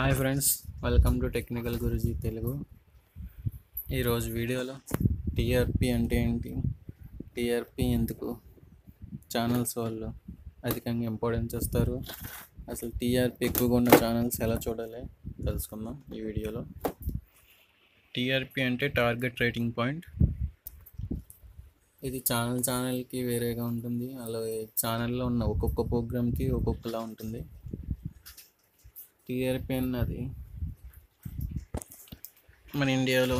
Hi friends, welcome to technical Guruji Telugu. ఈరోజు వీడియోలో TRP అంటే ఏంటి, టీఆర్పీ ఎందుకు ఛానల్స్ వాళ్ళు అధికంగా ఇంపార్టెన్స్ ఇస్తారు, అసలు టీఆర్పీ ఎక్కువగా ఉన్న ఛానల్స్ ఎలా చూడాలి తెలుసుకుందాం ఈ వీడియోలో. టీఆర్పీ అంటే టార్గెట్ రేటింగ్ పాయింట్. ఇది ఛానల్కి వేరేగా ఉంటుంది, అలాగే ఛానల్లో ఉన్న ఒక్కొక్క ప్రోగ్రామ్కి ఒక్కొక్కలా ఉంటుంది. టీఆర్పీ అన్నది మన ఇండియాలో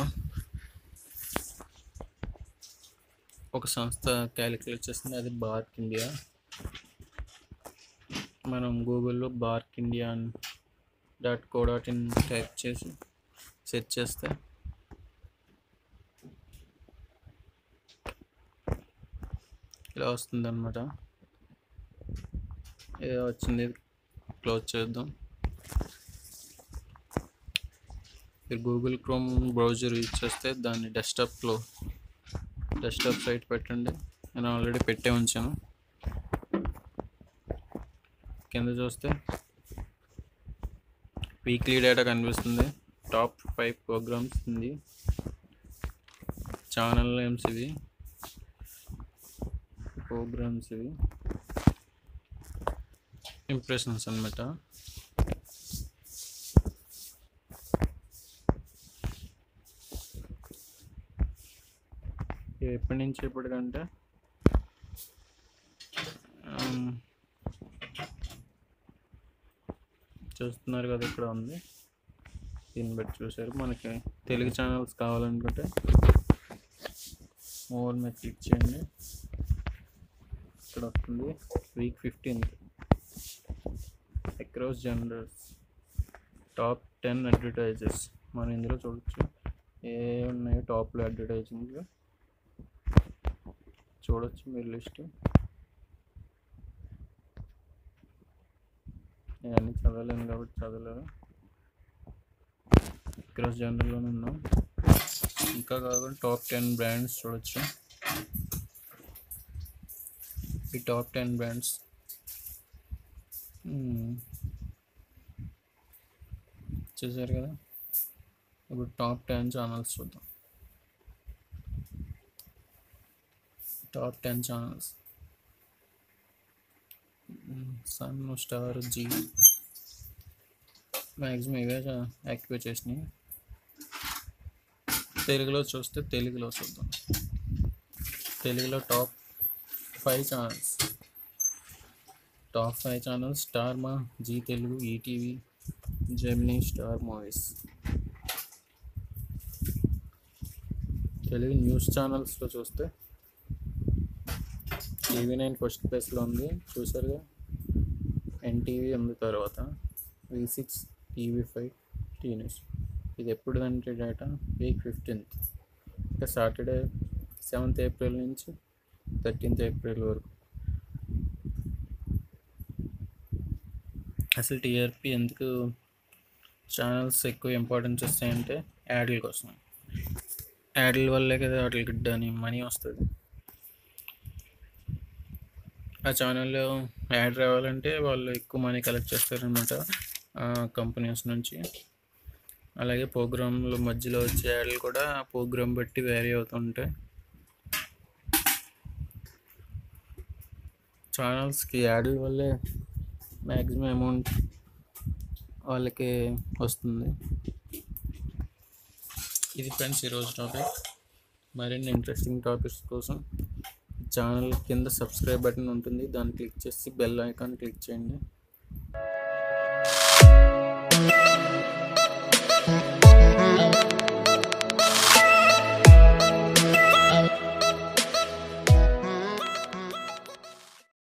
ఒక సంస్థ క్యాలిక్యులేట్ చేస్తుంది, అది బార్క్ ఇండియా. మనం గూగుల్లో బార్క్ ఇండియా .co.in టైప్ చేసి సెర్చ్ చేస్తే ఇలా వస్తుందన్నమాట. ఏదో వచ్చింది, క్లోజ్ చేద్దాం. మీరు గూగుల్ క్రోమ్ బ్రౌజర్ యూజ్ చేస్తే దాన్ని డెస్క్టాప్ సైట్ పెట్టండి. నేను ఆల్రెడీ పెట్టే ఉంచాను. కింద చూస్తే వీక్లీ డేటా కనిపిస్తుంది. టాప్ 5 ప్రోగ్రామ్స్ ఉంది, ఛానల్ నేమ్స్ ఇవి, ప్రోగ్రామ్స్ ఇవి, ఇంప్రెషన్స్ అన్నమాట. ఎప్పటి నుంచి ఎప్పటికంటే చూస్తున్నారు కదా, ఇక్కడ ఉంది. దీన్ని బట్టి చూసారు. మనకి తెలుగు ఛానల్స్ కావాలనుకుంటే మోర్ మీద క్లిక్ చేయండి. ఇక్కడ వస్తుంది week 15 across generals top 10 advertisers. మనం ఇందులో చూడొచ్చు ఏ ఉన్నాయో టాప్లో అడ్వర్టైజింగ్ చూడొచ్చు మీరు లిస్ట్. ఇవన్నీ చదవలేను కాబట్టి చదవలేరు, అక్రాస్ జనరల్లోనే ఉన్నాం. ఇంకా కాకుండా టాప్ 10 బ్రాండ్స్ చూడొచ్చు. ఈ టాప్ 10 బ్రాండ్స్ చూసారు కదా. ఇప్పుడు టాప్ 10 ఛానల్స్ చూద్దాం. Top 10 channels: Sun, Star, Zee. Maximum ఇవే యాక్టివేట్ చేసినాయి. తెలుగులో చూస్తే తెలుగులో చూద్దాం. తెలుగులో top 5 channels. Top 5 channels: Star Maa, Zee Telugu, ETV, Gemini, Star Movies. Telugu news ఛానల్స్లో చూస్తే TV9 ఫస్ట్ ప్లేస్లో ఉంది, చూసారుగా. ఎన్టీవీ ఉంది, తర్వాత V6, TV5, టీ న్యూస్. ఇది ఎప్పుడుదంటే డేటా వీక్ 15th, ఇంకా సాటర్డే 7th ఏప్రిల్ నుంచి 13th ఏప్రిల్ వరకు. అసలు టీఆర్పీ ఎందుకు ఛానల్స్ ఎక్కువ ఇంపార్టెన్స్ వస్తాయంటే యాడ్ల కోసం. యాడ్ల వల్లే కదా వాటికి అని మనీ వస్తుంది. ఆ ఛానల్లో యాడ్ రావాలంటే వాళ్ళు ఎక్కువ మనీ కలెక్ట్ చేస్తారనమాట కంపెనీస్ నుంచి. అలాగే ప్రోగ్రాంల మధ్యలో వచ్చే యాడ్లు కూడా ప్రోగ్రామ్ బట్టి వేరీ అవుతుంటాయి. ఛానల్స్కి యాడ్ల వల్లే మ్యాక్సిమం అమౌంట్ వాళ్ళకి వస్తుంది. ఇది ఫ్రెండ్స్ ఈరోజు టాపిక్. మరిన్ని ఇంట్రెస్టింగ్ టాపిక్స్ కోసం ఛానల్ కింద సబ్స్క్రైబ్ బటన్ ఉంటుంది, దాన్ని క్లిక్ చేసి బెల్ ఐకాన్ క్లిక్ చేయండి.